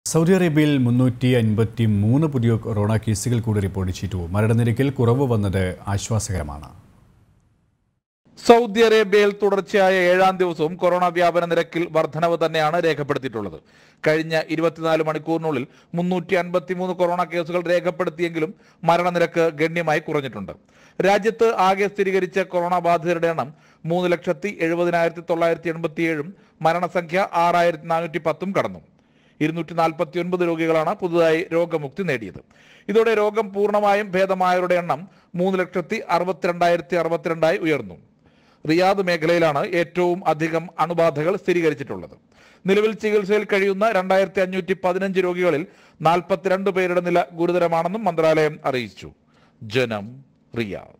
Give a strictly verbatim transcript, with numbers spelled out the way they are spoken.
Saudi അറേബ്യയിൽ മുന്നൂറ്റി അൻപത്തി മൂന്ന് പുതിയ കൊറോണ കേസുകൾ കൂടി റിപ്പോർട്ട് ചെയ്തു. മരണനിരക്കിൽ കുറവ് വന്നത് ആശ്വാസകരമാണ്. സൗദി അറേബ്യയിൽ തുടർച്ചയായ ഏഴാം ദിവസവും കൊറോണ വ്യാപന നിരക്കിൽ വർധനവ് തന്നെയാണ് രേഖപ്പെടുത്തിയിട്ടുള്ളത്. കഴിഞ്ഞ ഇരുപത്തിനാല് മണിക്കൂറിനുള്ളിൽ മുന്നൂറ്റി അൻപത്തി മൂന്ന് കൊറോണ കേസുകൾ രേഖപ്പെടുത്തിയെങ്കിലും മരണനിരക്ക് ഗണ്യമായി കുറഞ്ഞിട്ടുണ്ട്. രാജ്യത്ത് ആകെ സ്ഥിരീകരിച്ച കൊറോണ ബാധിതരുടെ എണ്ണം മൂന്ന് ലക്ഷത്തി എഴുപതിനായിരത്തി തൊള്ളായിരത്തി എൺപത്തി ഏഴും മരണസംഖ്യ ആറായിരത്തി നാനൂറ്റി പത്തും കടന്നു. ഇരുന്നൂറ്റി നാൽപ്പത്തി ഒൻപത് രോഗികളാണ് പുതുതായി രോഗമുക്തി നേടിയത്. ഇതോടെ രോഗം പൂർണ്ണമായും ഭേദമായവരുടെ എണ്ണം മൂന്ന് ലക്ഷത്തി അറുപത്തിരണ്ടായിരത്തി അറുപത്തിരണ്ടായി ഉയർന്നു. റിയാദ് മേഖലയിലാണ് ഏറ്റവും അധികം അണുബാധകൾ സ്ഥിരീകരിച്ചിട്ടുള്ളത്. നിലവിൽ ചികിത്സയിൽ കഴിയുന്ന രണ്ടായിരത്തി അഞ്ഞൂറ്റി പതിനഞ്ച് രോഗികളിൽ നാൽപ്പത്തിരണ്ട് പേരുടെ നില ഗുരുതരമാണെന്നും മന്ത്രാലയം അറിയിച്ചു. ജനം, റിയാദ്.